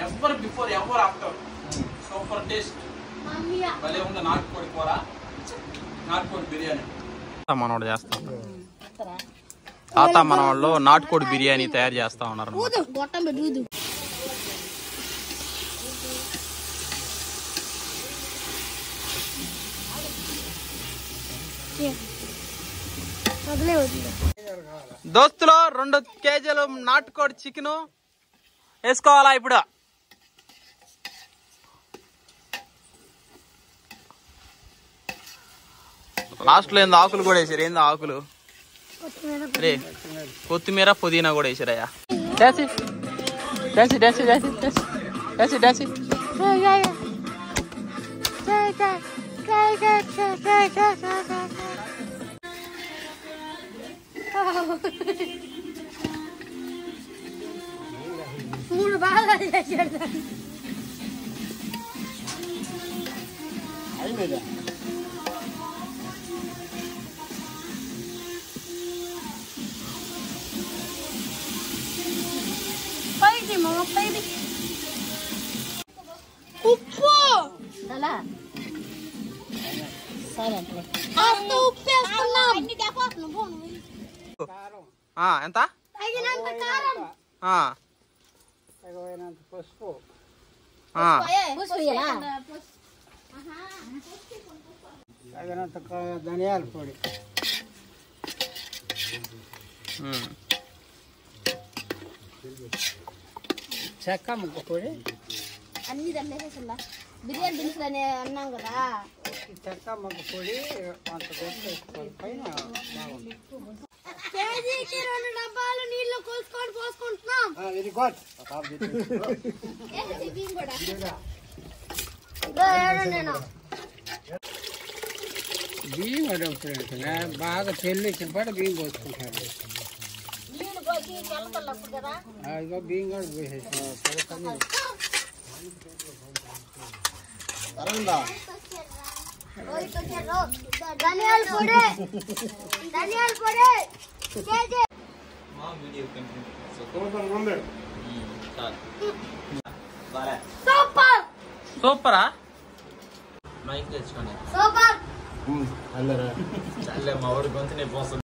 ever before ever after super taste భలే ఉంది నాటుకోడి కూర నాటుకోడి బిర్యానీ మనోడు చేస్తా తాత మనవాళ్ళు నాటుకోడి బిర్యానీ తయారు చేస్తా ఉన్నారు దోస్తులో 2 కేజీలు నాటుకోడి చికెన్ వేసుకోవాలా ఇప్పుడు లాస్ట్ లో ఏందో ఆకులు కూడా వేసారు ఏందో ఆకులు రే కొత్తిమీర పుదీనా కూడా వేసారయ్యా డాన్సీ డాన్సీ డాన్సీ డాన్సీ డాన్సీ డాన్సీ మూడు బాగా చేశాడు పైకి మామ పైకి ఉప్పు అలా సరే అంత ఉప్పు వేసుకున్నాం అన్ని దేపోతున్నాం ఎంత తగినంత కారం తగినంత పసుపు తగినంత ధనియాల పొడి చెక్క ముక్క పొడి అన్ని దండేసేసా బిర్యానీ దినుసులు అని అన్నాం కదా చెక్క ముక్క పొడి అంత వేసుకోవాలి పైన బాగుంది కేజీకి 2 డబ్బాలు నీళ్లు కోసుకొని పోసుకుంటున్నాం వెరీ గుడ్ నేను బియ్యం అడుగుతున్నా బాగా చెల్లించిన పాటు బియ్యం పోసుకుంటారు నీళ్లు పోసి చల్లకల్లప్పుడు కదా ఇగో బియ్యం కూడా పోసేసి ధనియాల పొడి కేజీ సూపర్ సూపరా మైక్ తెచ్చుకోండి సూపర్ మా ఊరి గొంతు నేను పోస్తుంది